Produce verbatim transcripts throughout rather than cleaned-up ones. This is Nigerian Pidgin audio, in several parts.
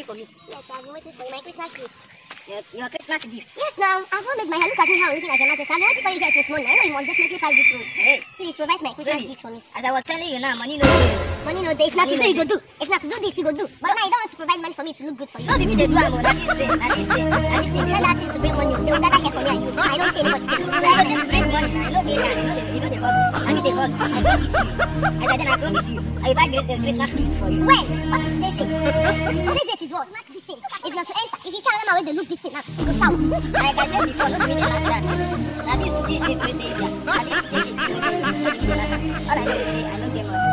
waiting for me? Yes, I've been waiting for you. My Christmas gift. Your, your Christmas gift? Yes, now. I've not made my hair. Look at me how I'm looking like a matter. I've been waiting for you here since morning. I know you must definitely pass this road. Hey. Please provide my Christmas Baby, gift for me. as I was telling you now, money no dey. Money no day. If not to Money do, no you go dey. do. If not to do this, you go do. But now you don't want to provide money for me to look good for you. No be me dey do am o, na this thing, na this thing, na this thing. Tell that thing to bring money. They will gather here for me and you. I don't see anybody there. I no dey bring money na, I no get that, you no dey hustle. I no dey hustle. I promise you. As I then I promise you, I will buy the the Christmas gift for you. When? What is this thing? Today's date is what? This thing. It's not to enter. If you tell them how they look this thing now, you go shout. Like I said before, no be me dey like that. Na this today dey wey dey here. Na this today dey wey dey here. No be me dey like that. All I know is say I no get money.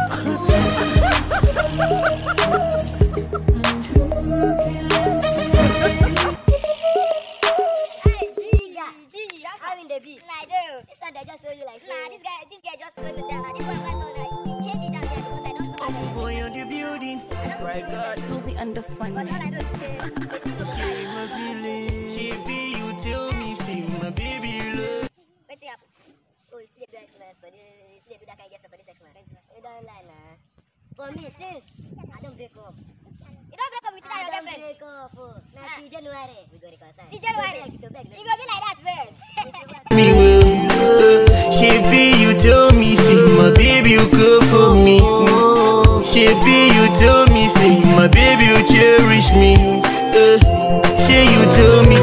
Hey, Giga, Giga, how in the beat? Nah, no, this one they just show you like. Nah, this guy, this guy just put me down. Nah, this one pass on right. He changed me down here because I don't put my Boy on the building, right God. Susie underswan. But all I know is say, they see no She my feeling, she be you tell me, she my baby you love. What's up? Oh, you still do Xmas, but you still do that kind of gesture for this Xmas. You don't lie, nah. For me, since I don't break up. You don't break up with your girlfriend? I don't break up. Oh. Now, see January. We go reconcile. See January? You go be like that, man. Me will, she be you tell me, say my baby you good for me. She be you tell me, say my baby you cherish me. Uh, she you tell me.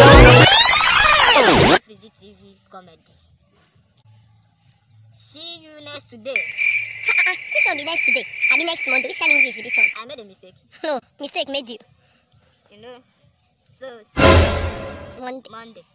Visit T V comedy. See you next today. Which one be next today? I be next Monday. Which kind of English be this one? I made a mistake. No, mistake made you. You know? So, see you Monday. Monday.